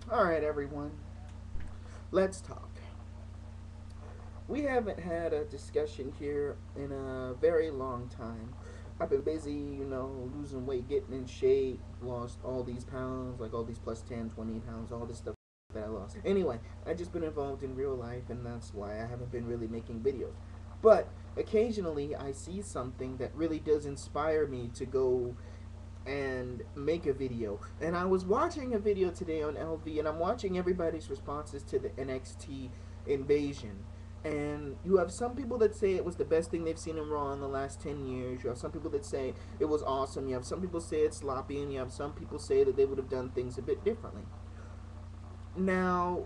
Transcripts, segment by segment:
Alright, everyone, let's talk. We haven't had a discussion here in a very long time. I've been busy, losing weight, getting in shape, lost all these pounds, like all these plus 10, 20 pounds, all this stuff that I lost. Anyway, I've just been involved in real life, and that's why I haven't been really making videos. But occasionally, I see something that really does inspire me to go and make a video. And I was watching a video today on LV, and I'm watching everybody's responses to the NXT invasion. And you have some people that say it was the best thing they've seen in Raw in the last 10 years. You have some people that say it was awesome. You have some people say it's sloppy. And you have some people say that they would have done things a bit differently. Now,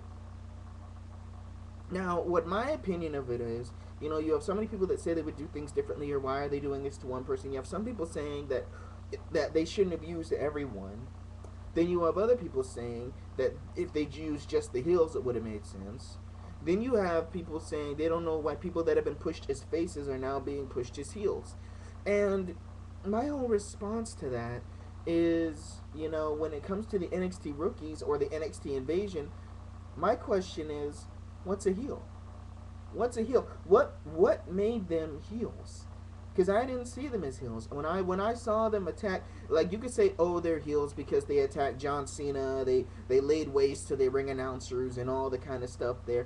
what my opinion of it is, you have so many people that say they would do things differently, or why are they doing this to one person? You have some people saying that they shouldn't have used everyone. Then you have other people saying that if they'd used just the heels, it would have made sense. Then you have people saying they don't know why people that have been pushed as faces are now being pushed as heels. And my whole response to that is, when it comes to the NXT rookies or the NXT invasion, my question is, what's a heel? What's a heel? What made them heels? Because I didn't see them as heels. When I saw them attack, like, you could say, oh, they're heels because they attacked John Cena. They laid waste to their ring announcers and all the kind of stuff there,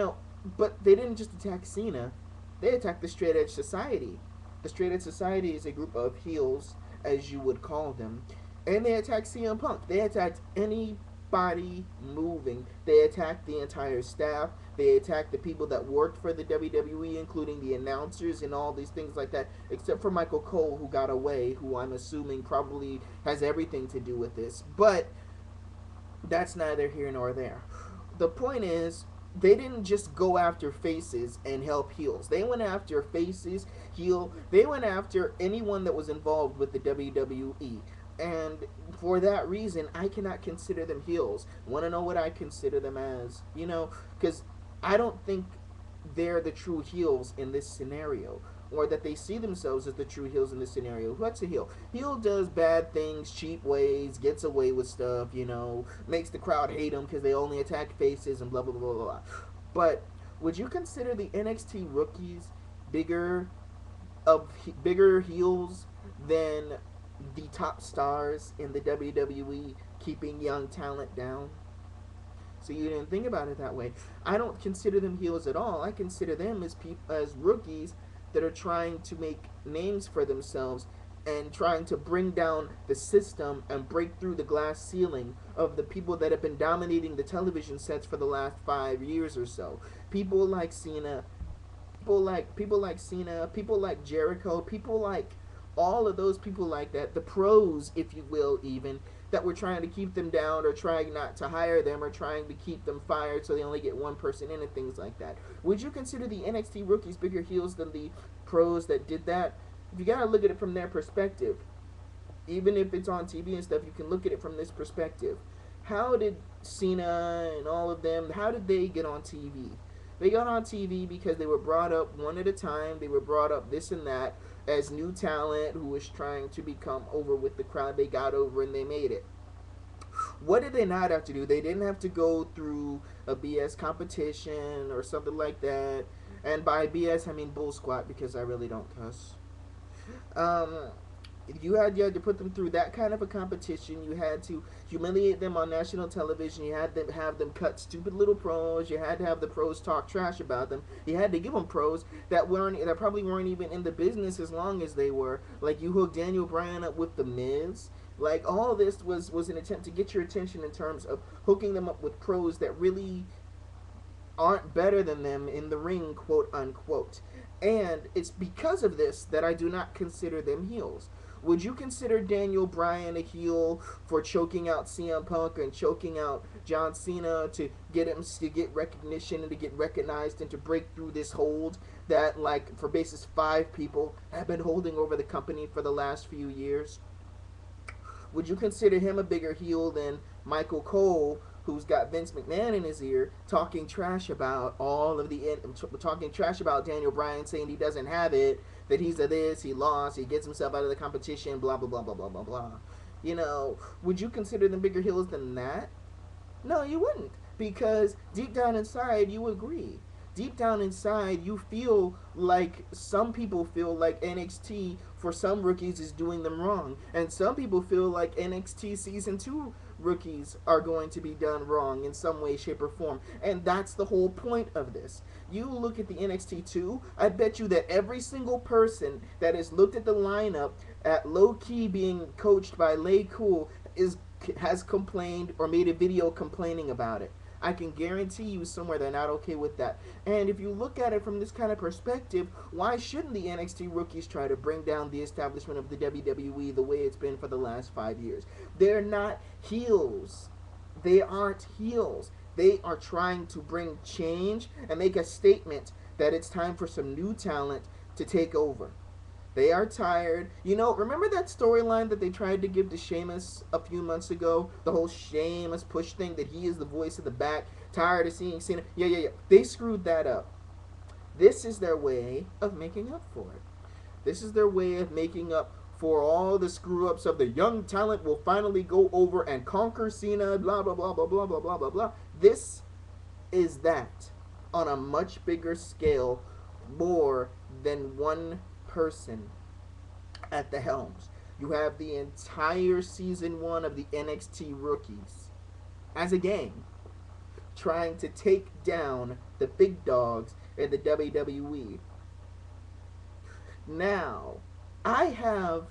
But they didn't just attack Cena; they attacked the Straight Edge Society. The Straight Edge Society is a group of heels, as you would call them, and they attacked CM Punk. They attacked anybody moving. They attacked the entire staff. They attacked the people that worked for the WWE, including the announcers and all these things like that, except for Michael Cole, who got away, who I'm assuming probably has everything to do with this. But that's neither here nor there. The point is, they didn't just go after faces and help heels. They went after faces, heel. They went after anyone that was involved with the WWE. And for that reason, I cannot consider them heels. Want to know what I consider them as? Because I don't think they're the true heels in this scenario, or that they see themselves as the true heels in this scenario. What's a heel? Heel does bad things, cheap ways, gets away with stuff, makes the crowd hate them because they only attack faces and blah, blah, blah, blah, blah. But would you consider the NXT rookies bigger bigger heels than the top stars in the WWE, keeping young talent down? So you didn't think about it that way. I don't consider them heels at all. I consider them as rookies that are trying to make names for themselves and trying to bring down the system and break through the glass ceiling of the people that have been dominating the television sets for the last 5 years or so. People like Cena, people like Jericho, people like all of those people like that, the pros, if you will, even that were trying to keep them down or trying not to hire them or trying to keep them fired so they only get one person in and things like that. Would you consider the NXT rookies bigger heels than the pros that did that? You gotta look at it from their perspective. Even if it's on TV and stuff, you can look at it from this perspective. How did Cena and all of them, how did they get on TV? They got on TV because they were brought up one at a time. They were brought up this and that as new talent who was trying to become over with the crowd. They got over and they made it. What did they not have to do? They didn't have to go through a BS competition or something like that. And by BS, I mean bull squat, because I really don't cuss. Um, you had to put them through that kind of a competition. You had to humiliate them on national television. You had to have them cut stupid little pros. You had to have the pros talk trash about them. You had to give them pros that probably weren't even in the business as long as they were. Like, you hooked Daniel Bryan up with the Miz. Like, all this was an attempt to get your attention in terms of hooking them up with pros that really aren't better than them in the ring, quote unquote. And it's because of this that I do not consider them heels. Would you consider Daniel Bryan a heel for choking out CM Punk and choking out John Cena to get him to get recognition and to get recognized and to break through this hold that, like, for basis 5 people have been holding over the company for the last few years? Would you consider him a bigger heel than Michael Cole, who's got Vince McMahon in his ear, talking trash about talking trash about Daniel Bryan, saying he doesn't have it, that he's a this, he lost, he gets himself out of the competition, blah blah blah blah blah blah blah. Would you consider them bigger heels than that? No, you wouldn't. Because deep down inside, you agree. Deep down inside, you feel like some people feel like NXT for some rookies is doing them wrong. And some people feel like NXT Season 2 rookies are going to be done wrong in some way, shape, or form. And that's the whole point of this. You look at the NXT 2, I bet you that every single person that has looked at the lineup at low key being coached by Lay Cool has complained or made a video complaining about it. I can guarantee you somewhere they're not okay with that. And if you look at it from this kind of perspective, why shouldn't the NXT rookies try to bring down the establishment of the WWE the way it's been for the last 5 years? They're not heels. They aren't heels. They are trying to bring change and make a statement that it's time for some new talent to take over. They are tired. You know, remember that storyline that they tried to give to Sheamus a few months ago? The whole Sheamus push thing, that he is the voice of the back. Tired of seeing Cena. Yeah. They screwed that up. This is their way of making up for it. This is their way of making up for all the screw ups of the young talent will finally go over and conquer Cena, blah, blah, blah, blah, blah, blah, blah, blah, blah. This is that on a much bigger scale, more than one person at the helms. You have the entire season 1 of the NXT rookies as a gang trying to take down the big dogs in the WWE. Now, I have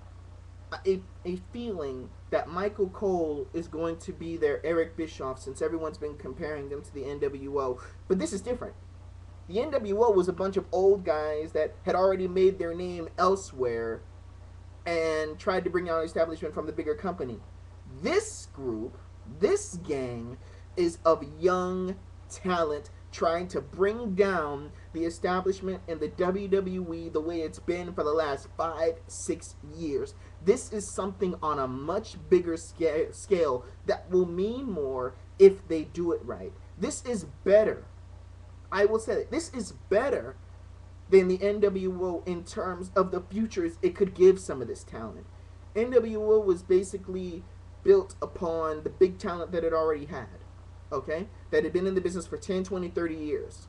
a feeling that Michael Cole is going to be their Eric Bischoff, since everyone's been comparing them to the NWO. But this is different. The NWO was a bunch of old guys that had already made their name elsewhere and tried to bring out an establishment from the bigger company. This group, this gang, is of young talent trying to bring down the establishment in the WWE the way it's been for the last 5-6 years. This is something on a much bigger scale that will mean more if they do it right. This is better. I will say that this is better than the NWO in terms of the futures it could give some of this talent. NWO was basically built upon the big talent that it already had, okay? That had been in the business for 10, 20, 30 years.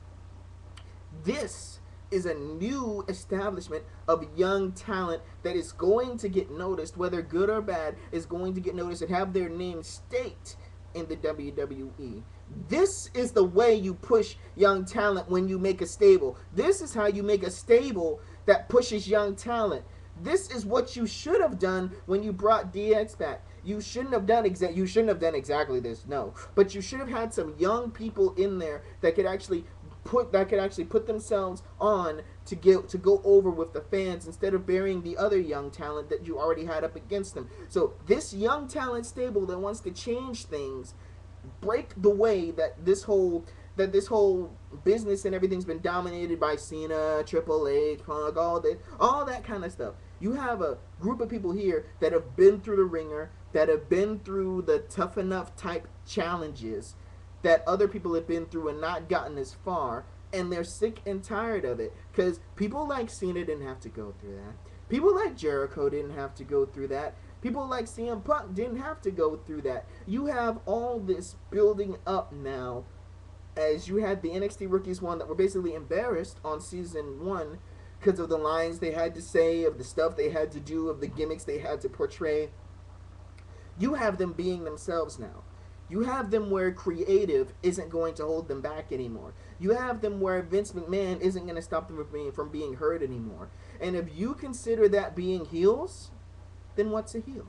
This is a new establishment of young talent that is going to get noticed, whether good or bad, is going to get noticed and have their name staked in the WWE. This is the way you push young talent when you make a stable. This is how you make a stable that pushes young talent. This is what you should have done when you brought DX back. You shouldn't have done exactly this, no. But you should have had some young people in there that could actually put themselves on to go over with the fans instead of burying the other young talent that you already had up against them. So this young talent stable that wants to change things, break the way that this whole business and everything's been dominated by Cena, Triple H, Punk, all that kind of stuff. You have a group of people here that have been through the ringer, that have been through the tough enough type challenges that other people have been through and not gotten as far, and they're sick and tired of it. Because people like Cena didn't have to go through that. People like Jericho didn't have to go through that. People like CM Punk didn't have to go through that. You have all this building up now, as you had the NXT Rookies one that were basically embarrassed on season 1 because of the lines they had to say, of the stuff they had to do, of the gimmicks they had to portray. You have them being themselves now. You have them where creative isn't going to hold them back anymore. You have them where Vince McMahon isn't going to stop them from being heard anymore. And if you consider that being heels, then what's a heel?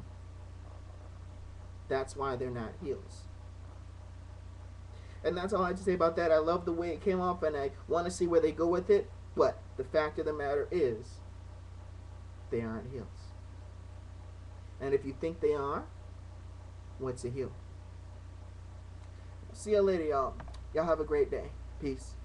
That's why they're not heels. And that's all I have to say about that. I love the way it came off, and I want to see where they go with it. But the fact of the matter is, they aren't heels. And if you think they are, what's a heel? See you later, y'all. Y'all have a great day. Peace.